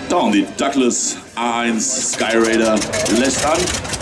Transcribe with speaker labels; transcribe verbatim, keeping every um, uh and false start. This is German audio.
Speaker 1: Da und die Douglas A eins Skyraider lässt an.